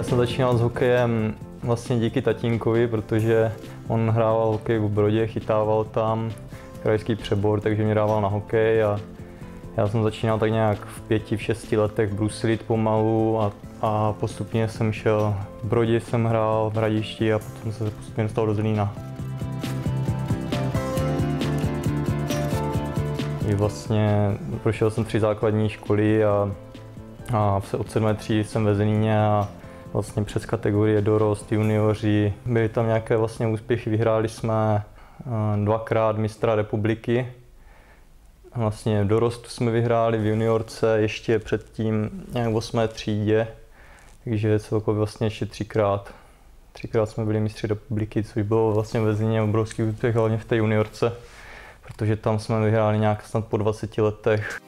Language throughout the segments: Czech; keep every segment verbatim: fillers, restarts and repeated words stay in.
jsem začínal s hokejem vlastně díky tatínkovi, protože on hrával hokej v Brodě, chytával tam krajský přebor, takže mě dával na hokej a já jsem začínal tak nějak v pěti, v šesti letech bruslit pomalu a, a postupně jsem šel v Brodě, jsem hrál v Hradišti a potom jsem se postupně dostal do Zlína. I vlastně prošel jsem tři základní školy a, a od sedmé třídy jsem ve Zlíně a vlastně přes kategorie dorost, junioři. Byly tam nějaké vlastně úspěchy, vyhráli jsme dvakrát mistra republiky. Vlastně dorostu jsme vyhráli v juniorce ještě předtím nějak v osmé třídě, takže celkově vlastně ještě třikrát. Třikrát jsme byli mistři republiky, což bylo vlastně ve Zlíně obrovský úspěch, hlavně v té juniorce, protože tam jsme vyhráli nějak snad po dvaceti letech.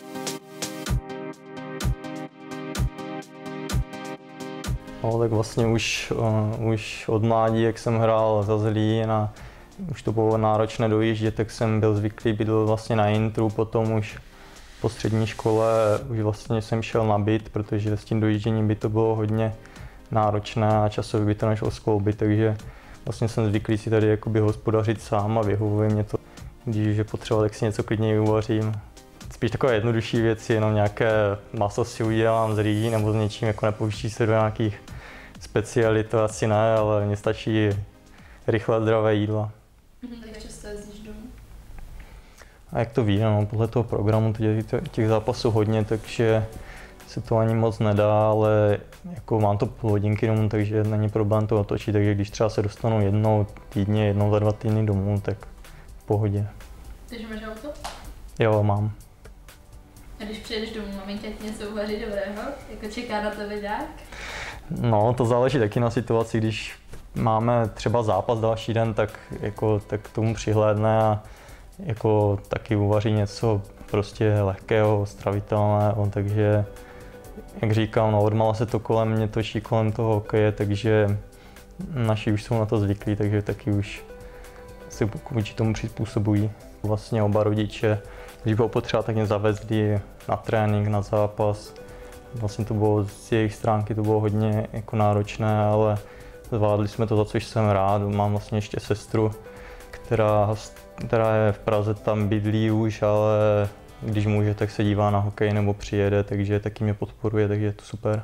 No, tak vlastně už, uh, už od mládí, jak jsem hrál za Zlín a už to bylo náročné dojíždět, tak jsem byl zvyklý bydlet vlastně na Intru, potom už po střední škole už vlastně jsem šel na byt, protože s tím dojížděním by to bylo hodně náročné a časově by to nešlo skloubit, takže vlastně jsem zvyklý si tady jakoby hospodařit sám a vyhovuje mě to. Když je potřeba, tak si něco klidně uvařím. Spíš takové jednodušší věci, jenom nějaké maso si udělám z rýží nebo s něčím, jako nepouští se do nějakých specialit, to asi ne, ale mně stačí rychlé zdravé jídla. Jak často jezdíš domů? A jak to víš, no, podle toho programu teď těch zápasů hodně, takže se to ani moc nedá, ale jako mám to půl hodinky domů, takže není problém to otočit, takže když třeba se dostanu jednou týdně, jednou za dva týdny domů, tak v pohodě. Takže máš auto? Jo, mám. A když přijedeš domů, maminka ti něco uvaří dobrého? Jako čeká na tebe nějak? No, to záleží taky na situaci, když máme třeba zápas další den, tak, jako, tak k tomu přihlédne a jako taky uvaří něco prostě lehkého, stravitelného, takže jak říkám, no, odmala se to kolem mě točí kolem toho hokeje, takže naši už jsou na to zvyklí, takže taky už se vůči tomu přizpůsobují. Vlastně oba rodiče, když bylo potřeba, tak mě zavezli na trénink, na zápas. Vlastně to bylo z jejich stránky to bylo hodně jako náročné, ale zvládli jsme to, za což jsem rád. Mám vlastně ještě sestru, která, která je v Praze, tam bydlí už, ale když může, tak se dívá na hokej nebo přijede, takže taky mě podporuje, takže je to super.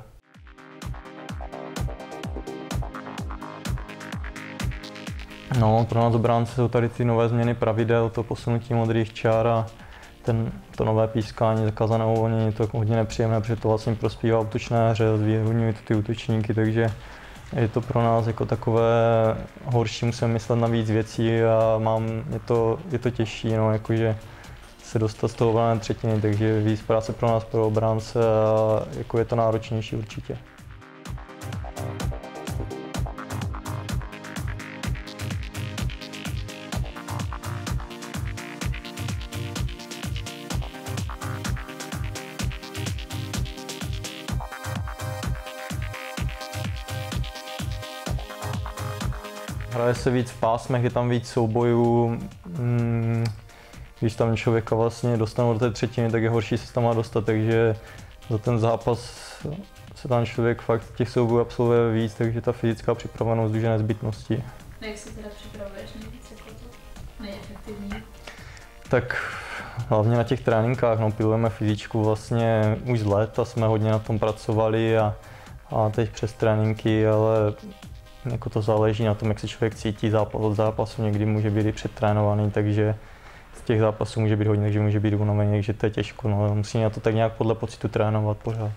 No, pro nás obránce jsou tady ty nové změny pravidel, to posunutí modrých čár a ten, to nové pískání, zakázané uvolnění, to je hodně nepříjemné, protože to vlastně prospívá útočné hře, zvýhodňuje to ty útočníky, takže je to pro nás jako takové horší, musíme myslet na víc věcí a mám, je, to, je to těžší, no, jakože se dostat z toho obrané třetiny, takže víc práce pro nás, pro obránce a jako je to náročnější určitě. Hraje se víc v pásmech, je tam víc soubojů. Když tam člověka vlastně dostanou do té třetiny, tak je horší se tam má dostat, takže za ten zápas se tam člověk fakt těch soubojů absolvuje víc, takže ta fyzická připravenost už je nezbytností. Jak se teda připravuješ nejvíc jako to nejefektivní? Tak hlavně na těch tréninkách, no, pilujeme fyzičku vlastně už z léta, jsme hodně na tom pracovali a, a teď přes tréninky, ale jako to záleží na tom, jak se člověk cítí zápas od zápasu, někdy může být i předtrénovaný, takže z těch zápasů může být hodně, takže může být unavený, takže to je těžko, no, musí na to tak nějak podle pocitu trénovat pořád.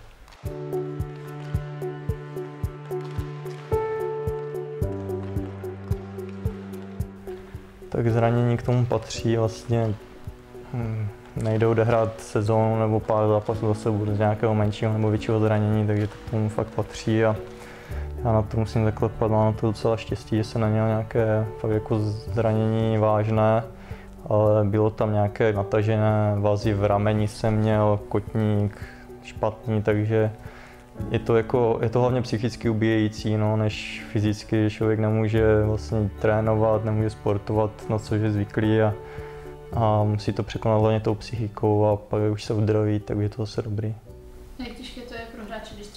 Tak zranění k tomu patří vlastně, hm, nejde odehrát sezónu nebo pár zápasů za sebou z nějakého menšího nebo většího zranění, takže to k tomu fakt patří a já na to musím zaklepat, mám na to docela štěstí, že jsem neměl nějaké fakt jako zranění vážné, ale bylo tam nějaké natažené vazy v rameni jsem měl, kotník špatný, takže je to, jako, je to hlavně psychicky ubíjející, no, než fyzicky, že člověk nemůže vlastně trénovat, nemůže sportovat, na což je zvyklý a, a musí to překonat hlavně tou psychikou a pak už se uzdraví, tak je to zase dobrý. Jak těžké to je pro hráče, když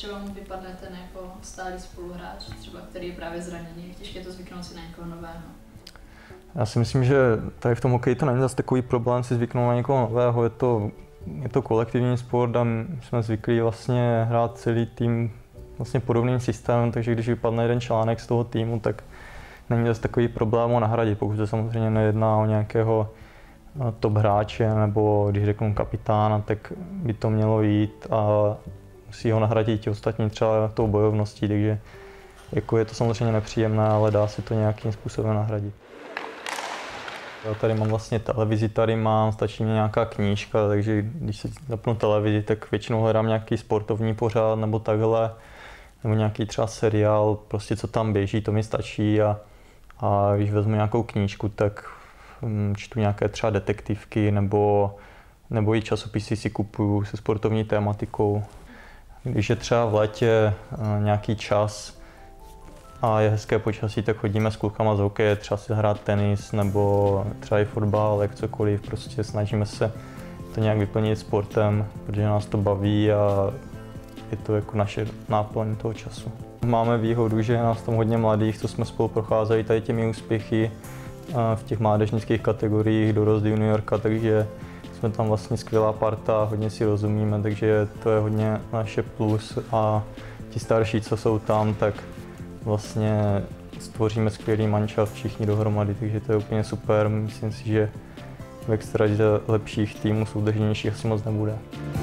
třeba mu vypadne ten jako stálý spoluhráč, třeba který je právě zraněný, jak těžké to zvyknout si na někoho nového? Já si myslím, že tady v tom hokeji to není zase takový problém si zvyknout na někoho nového, je to, je to kolektivní sport a my jsme zvyklí vlastně hrát celý tým vlastně podobným systémem, takže když vypadne jeden článek z toho týmu, tak není zase takový problém ho nahradit, pokud se samozřejmě nejedná o nějakého top hráče nebo když řeknu kapitána, tak by to mělo jít a musí ho nahradit ti ostatní třeba tou bojovností, takže jako je to samozřejmě nepříjemné, ale dá se to nějakým způsobem nahradit. Já tady mám vlastně televizi, tady mám, stačí mi nějaká knížka, takže když si zapnu televizi, tak většinou hledám nějaký sportovní pořad nebo takhle, nebo nějaký třeba seriál, prostě co tam běží, to mi stačí a, a když vezmu nějakou knížku, tak hm, čtu nějaké třeba detektivky nebo, nebo i časopisy si kupuju se sportovní tématikou. Když je třeba v létě nějaký čas a je hezké počasí, tak chodíme s klukama z hokeje, třeba si hrát tenis nebo třeba i fotbal, jak cokoliv, prostě snažíme se to nějak vyplnit sportem, protože nás to baví a je to jako naše náplň toho času. Máme výhodu, že je nás tam hodně mladých, co jsme spolu procházeli tady těmi úspěchy v těch mládežnických kategoriích, dorost juniorka, takže jsme tam vlastně skvělá parta, hodně si rozumíme, takže to je hodně naše plus a ti starší, co jsou tam, tak vlastně stvoříme skvělý manšaft všichni dohromady, takže to je úplně super. Myslím si, že v extralize lepších týmů, soudržnějších asi moc nebude.